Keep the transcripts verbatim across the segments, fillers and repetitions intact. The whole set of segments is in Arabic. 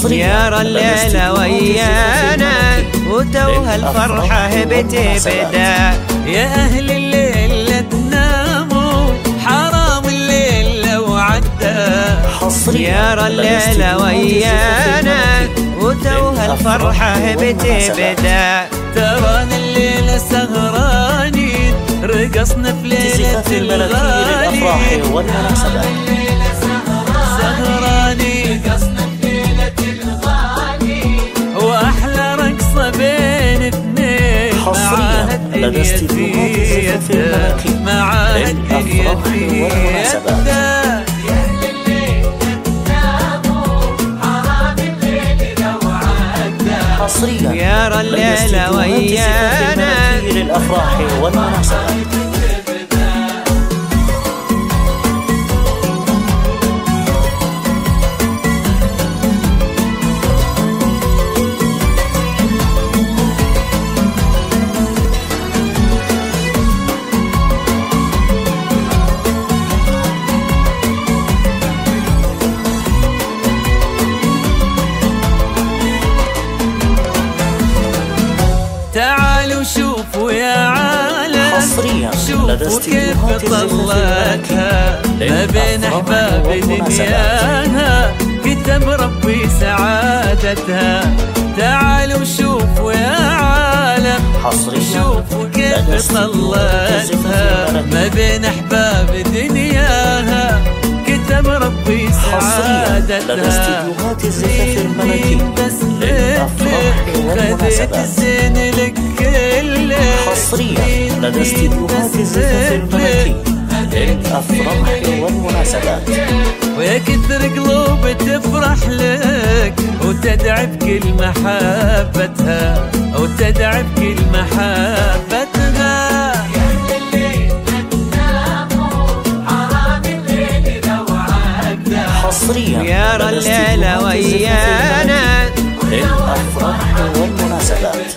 يا الليلة ويانا وتوها الفرحة بتبدا. يا أهل الليل لا تناموا، حرام الليل لو عدى. يا الليلة ويانا وتوها الفرحة بتبدا. ترانا الليلة سهرانين، رقصنا في ليلة الغالي للأفراح والمناسبات. سهرانين رقصنا في ليلة الغالي، وأحلى رقصة بين اثنين. حصريا لدى استديوهات الزفاف الملكي للأفراح والمناسبات. حصريا يا الليلة ويانا للأفراح والمناسبات. تعالوا شوفوا يا عالم، حصريا شوفوا كيف طلتها ما بين احباب دنياها، كتب ربي سعادتها. تعالوا شوفوا يا عالم، حصريا شوفوا كيف طلتها ما بين احباب دنياها، كتب ربي سعادتها. لدى استديوهات الزفاف الملكي للأفراح والمناسبات. الزين لك كله. حصريا لدى استديوهات الزفاف الملكي للأفراح والمناسبات. ويا كثر قلوب تفرح لك وتدعي بكل محبتها، وتدعي بكل محبتها. حصريا يا الليلة ويانا للأفراح والمناسبات.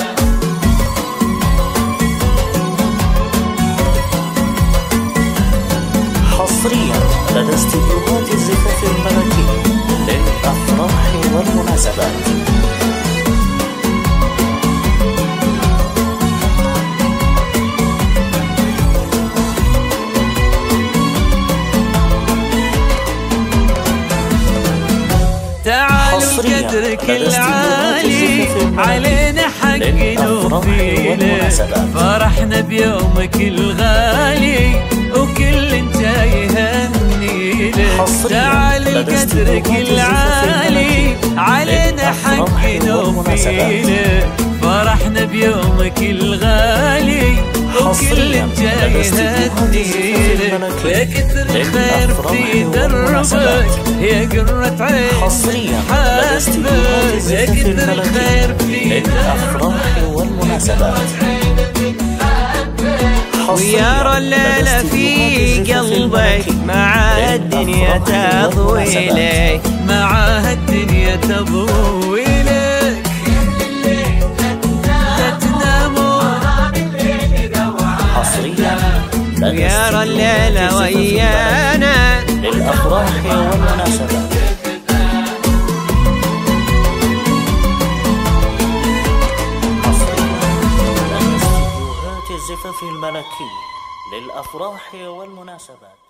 حصريا لدى استديوهات الزفاف الملكي للأفراح والمناسبات. تعالوا قدرك العالي علينا حق نوفيله، فرحنا بيومك الغالي وكل جاي يهنيله. تعالوا قدرك العالي علينا حق نوفيله، فرحنا بيومك الغالي وكل جاي يهنيله. يا كثر الخير في دربك يا قرة عين حصريا حاسبك، يا كثر الخير في للأفراح والمناسبات. ويا الليلة في قلبك مع الدنيا تضوي لك، مع الدنيا تضوي لك. لا تناموا حصريا يا الليلة ويانا للأفراح والمناسبات. حصريا لدى استديوهات الزفاف الملكي للأفراح والمناسبات.